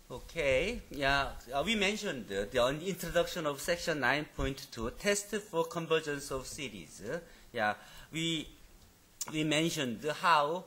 Okay, yeah, we mentioned the introduction of section 9.2, test for convergence of series. Yeah, we mentioned how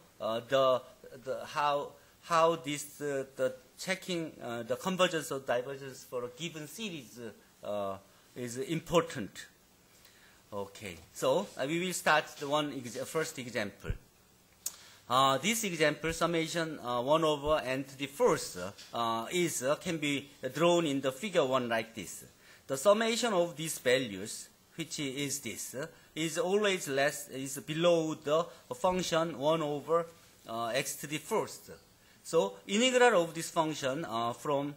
how this the checking the convergence or divergence for a given series is important. Okay, so we will start the first example. This example, summation 1 over n to the fourth can be drawn in the figure 1 like this. The summation of these values, which is this, is always is below the function 1 over x to the fourth. So integral of this function from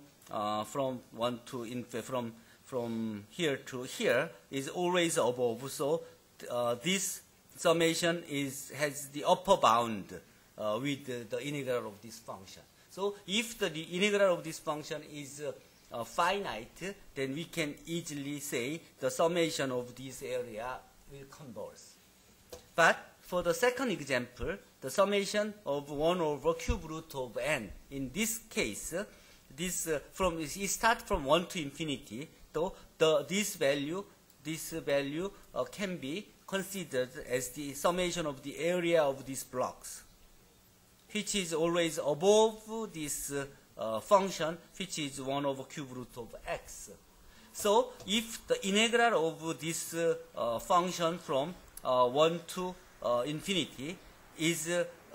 here to here is always above. So this summation has the upper bound with the integral of this function. So if the integral of this function is finite, then we can easily say the summation of this area will converge. But for the second example, the summation of 1 over cube root of n, in this case, it starts from 1 to infinity, though this value can be considered as the summation of the area of these blocks, which is always above this function, which is 1 over cube root of x. So if the integral of this function from 1 to infinity is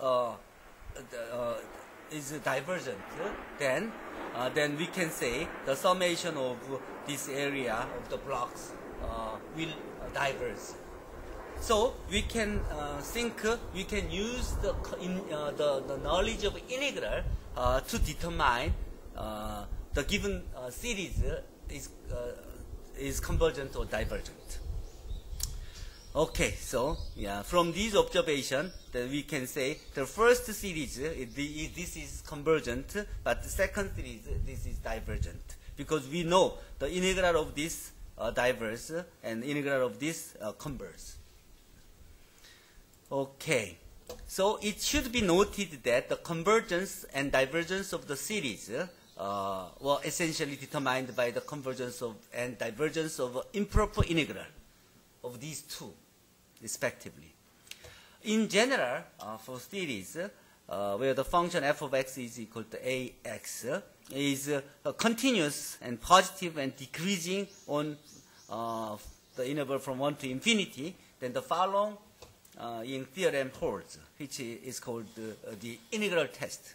divergent, then we can say the summation of this area of the blocks will diverge. So we can we can use the knowledge of integral to determine the given series is convergent or divergent. Okay, so yeah, from these observations, we can say the first series this is convergent, but the second series this is divergent, because we know the integral of this diverges and integral of this converges. Okay, so it should be noted that the convergence and divergence of the series were essentially determined by the convergence of and divergence of improper integral of these two, respectively. In general, for series where the function f of x is equal to ax is continuous and positive and decreasing on the interval from 1 to infinity, then the following in theorem holds, which is called the integral test.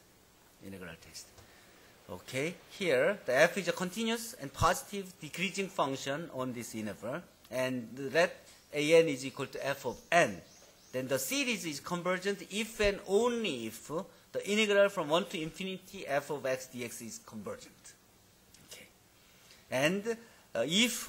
Okay, here the f is a continuous and positive decreasing function on this interval, and let an is equal to f of n. Then the series is convergent if and only if the integral from 1 to infinity f of x dx is convergent. Okay, and if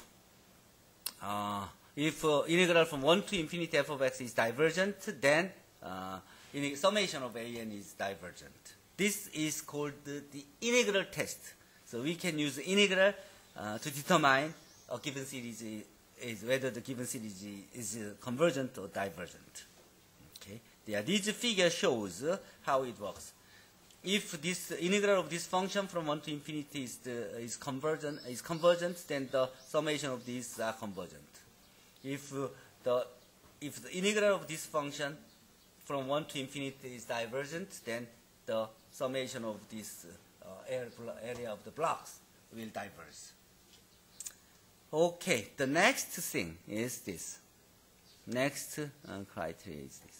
integral from 1 to infinity f of x is divergent, then summation of an is divergent. This is called the integral test. So we can use integral to determine a given series is whether the given series is convergent or divergent. Okay, this figure shows how it works. If this integral of this function from 1 to infinity is convergent, then the summation of these are convergent. If the integral of this function from 1 to infinity is divergent, then the summation of this area of the blocks will diverge. Okay, the next thing is this. Next criteria is this.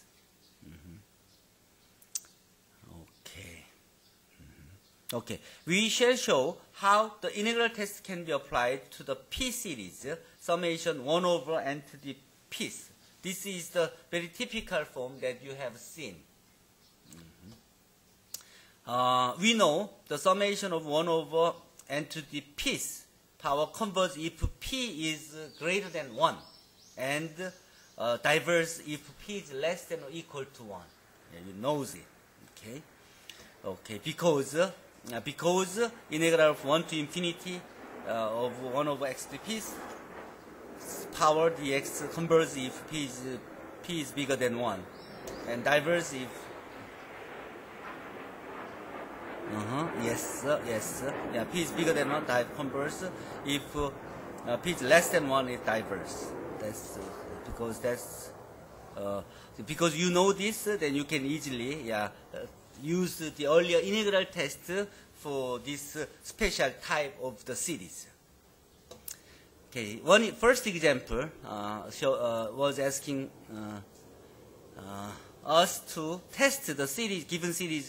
Okay. Okay, we shall show how the integral test can be applied to the P series, summation 1 over n to the p's. This is the very typical form that you have seen. We know the summation of 1 over n to the p's power converges if p is greater than 1, and diverges if p is less than or equal to 1. Yeah, you know it. Okay. Okay, because integral of 1 to infinity of 1 over x to the p's power dx converges if p is bigger than 1, and diverges if Yes, yes. Yeah, P is bigger than 1, converse. If P is less than 1, it diverse. That's because that's because you know this, then you can easily use the earlier integral test for this special type of the series. Okay, first example was asking us to test the series, given series,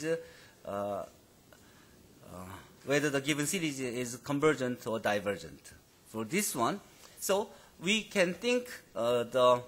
whether the given series is convergent or divergent. For this one, so we can think the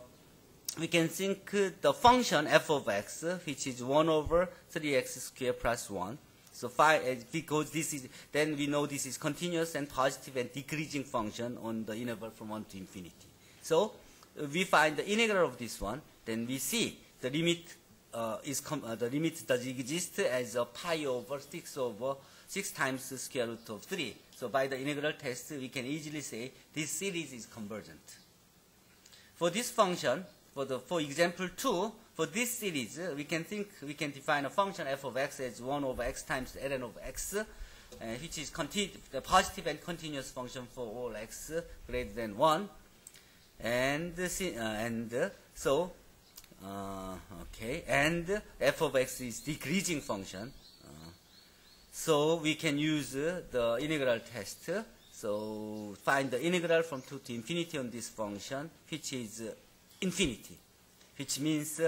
function f of x, which is 1 over 3x squared plus 1. So because this is, then we know this is continuous and positive and decreasing function on the interval from 1 to infinity. So we find the integral of this one, then we see the limit the limit does exist as a pi over 6 times the square root of 3. So by the integral test, we can easily say this series is convergent. For this function, for example 2, for this series, we can define a function f of x as 1 over x times ln of x, which is the positive and continuous function for all x greater than 1. And f of x is decreasing function. So we can use the integral test. So find the integral from 2 to infinity on this function, which is infinity, which means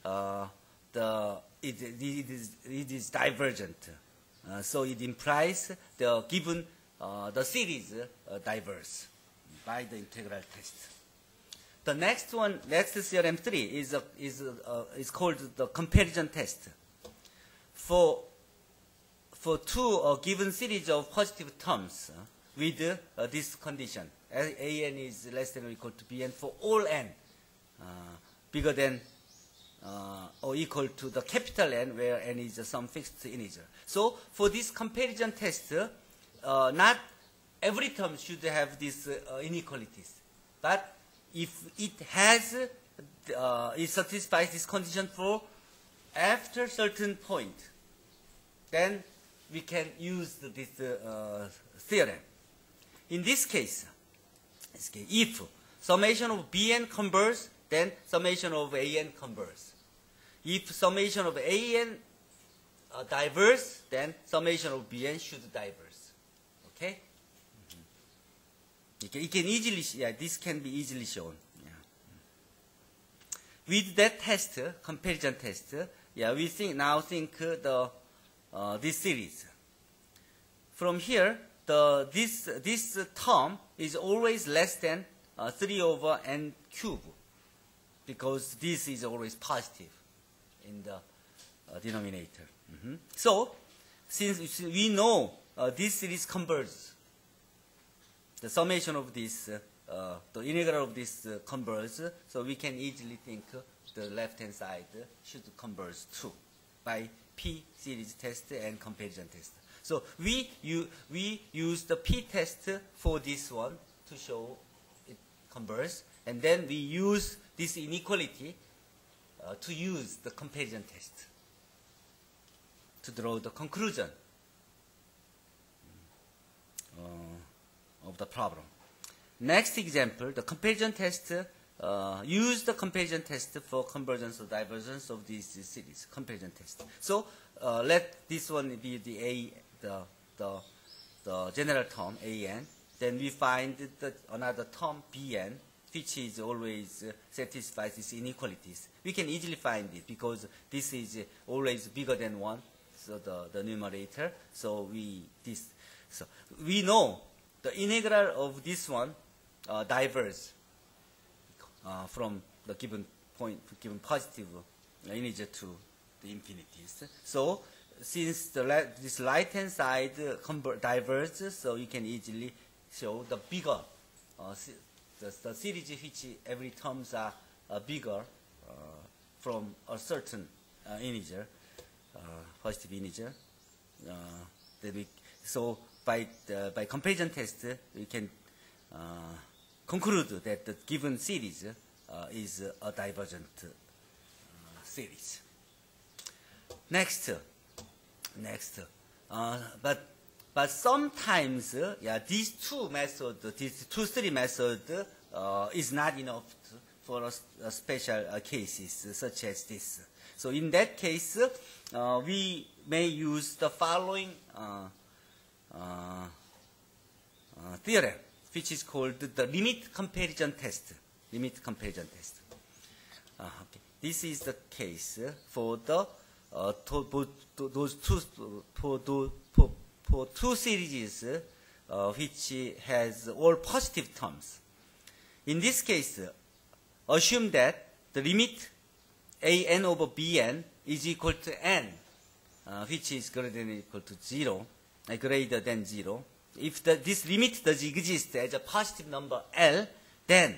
it is divergent. So it implies the given the series diverges by the integral test. The next one, next theorem 3 is called the comparison test. For two given series of positive terms with this condition, an is less than or equal to bn for all n bigger than or equal to the capital N, where n is some fixed integer. So for this comparison test, not every term should have these inequalities, but if it has, it satisfies this condition for after certain point, then we can use this theorem. In this case, if summation of bn converges, then summation of an converges. If summation of an diverges, then summation of bn should diverge. Okay? It can easily, this can be easily shown. With that test, comparison test, we think the this series. From here, this term is always less than 3 over n cube, because this is always positive in the denominator. So, since we know this series converges, the summation of this, the integral of this converges, so we can easily think the left-hand side should converge too by P series test and comparison test. So we use the P test for this one to show it converges, and then we use this inequality to use the comparison test to draw the conclusion of the problem. Next example, the comparison test, use the comparison test for convergence or divergence of this series, comparison test. So let this one be the general term, an. Then we find another term, bn, which is always satisfies these inequalities. We can easily find it because this is always bigger than 1, so the numerator. So we know the integral of this one diverges from the given point, given positive integer to the infinities. So since this right-hand side diverges, so you can easily show the bigger, the series which every terms are bigger from a certain integer, positive integer. So by comparison test, we can conclude that the given series is a divergent series. Next, But sometimes, these two methods, these three methods, is not enough for special cases such as this. So in that case, we may use the following theorem, which is called the limit comparison test. Limit comparison test. Okay. This is the case for the for two series which has all positive terms. In this case, assume that the limit an over bn is equal to n, which is greater than or equal to 0, greater than 0. If this limit does exist as a positive number L, then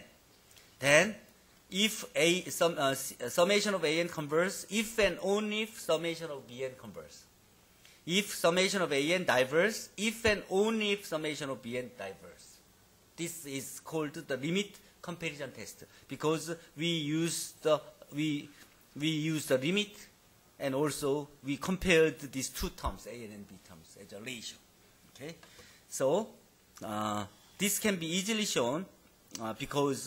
if summation of an converges, if and only if summation of bn converges. If summation of an diverges, if and only if summation of bn diverges. This is called the limit comparison test because we use the limit, and also we compared these two terms, a and b terms, as a ratio. Okay, so this can be easily shown because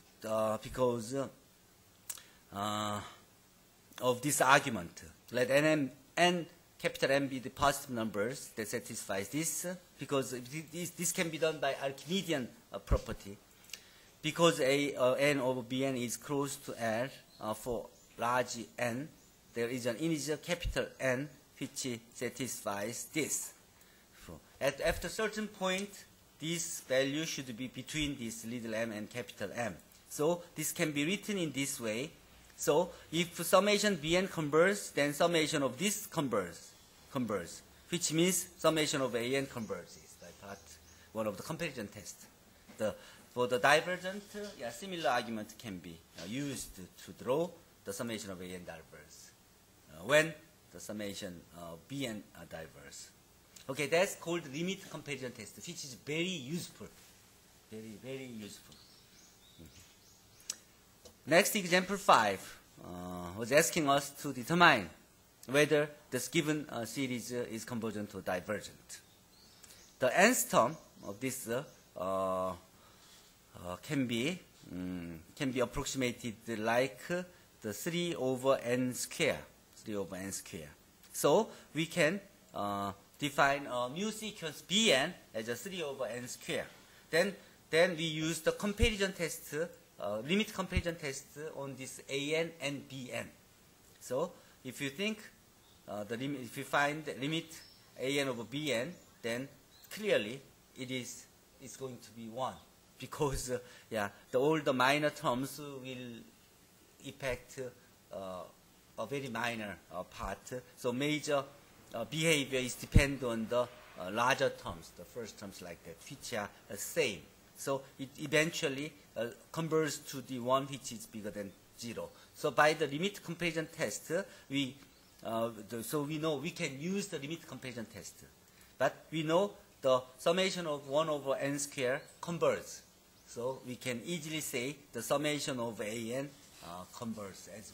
of this argument. Let n capital N be the positive numbers that satisfies this, because this can be done by Archimedean property. Because n over bn is close to L for large n, there is an integer capital N which satisfies this. So after a certain point, this value should be between this little m and capital M. So this can be written in this way. So if summation bn converges, then summation of this converges, which means summation of an converges by part 1 of the comparison test. For the divergent, similar argument can be used to draw the summation of an diverges when the summation bn diverges. Okay, that's called limit comparison test, which is very useful, very useful. Next, example 5 was asking us to determine whether this given series is convergent or divergent. The nth term of this can be approximated like the 3 over n square. So we can define a mu sequence bn as a 3 over n square. Then we use the comparison test, limit comparison test on this an and bn. So if you think if you find the limit an over bn, then clearly it's going to be 1, because all the minor terms will affect a very minor part. So major behavior is depend on the larger terms, the first terms like that, which are the same. So it eventually converges to the one which is bigger than 0. So by the limit comparison test, we know we can use the limit comparison test. But we know the summation of 1 over n square converges. So we can easily say the summation of an converges as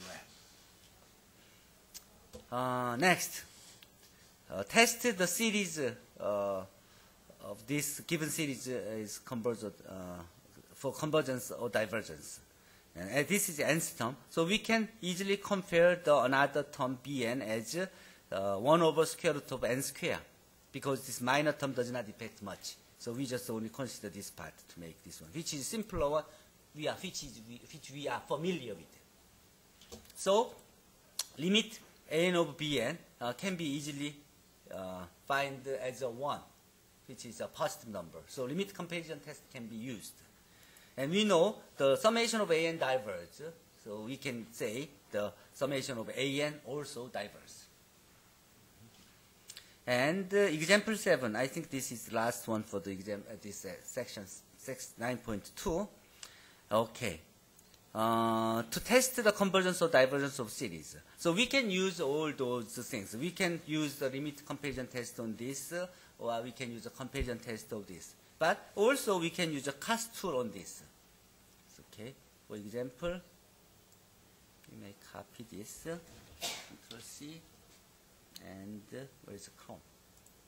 well. Next, test the series of this given series is convergent for convergence or divergence. And this is the nth term. So we can easily compare the another term bn as 1 over square root of n square, because this minor term does not affect much. So we just only consider this part to make this one, which is simpler one, which we are familiar with. So limit an over bn can be easily find as a 1, which is a positive number. So limit comparison test can be used. And we know the summation of an diverges, so we can say the summation of an also diverges. And example 7, I think this is the last one for the exam, this section 9.2. Okay. To test the convergence or divergence of series. So we can use all those things. We can use the limit comparison test on this, or we can use a comparison test of this. But also we can use a CAS tool on this. Okay. For example, we may copy this, Control C, and where is the Chrome?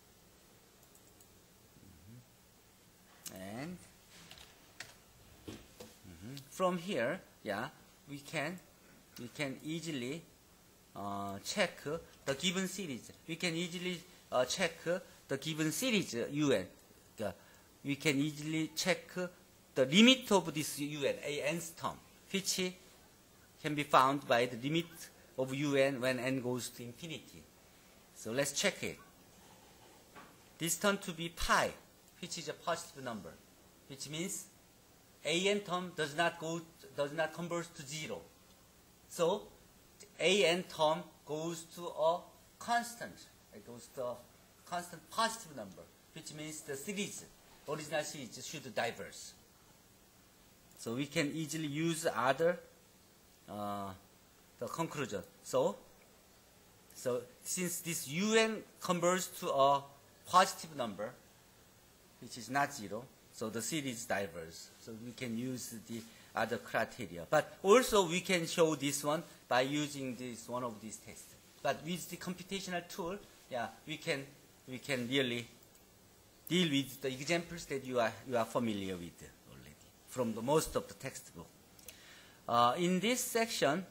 from here, yeah, we can easily check the given series. We can easily check the given series un. We can easily check the limit of this un, a nth term, which can be found by the limit of un when n goes to infinity. So let's check it. This term to be pi, which is a positive number, which means an term does not converge to 0. So an term goes to a constant. It goes to a constant positive number, which means the series, original series, should diverge. So we can easily use the conclusion. So since this un converges to a positive number, which is not 0, so the series diverges. So we can use the other criteria. But also we can show this one by using one of these tests. But with the computational tool, yeah, we can really deal with the examples that you are familiar with already from the most of the textbook. In this section,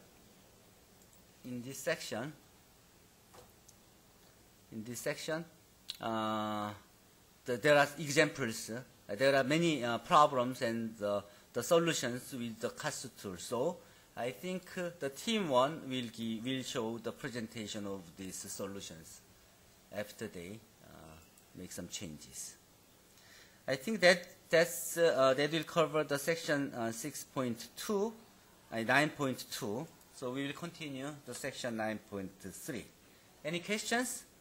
there are examples. There are many problems and the solutions with the CAS tool. So I think the team one will show the presentation of these solutions after they make some changes. I think that will cover the section 6.2 and 9.2. So we will continue the section 9.3. Any questions?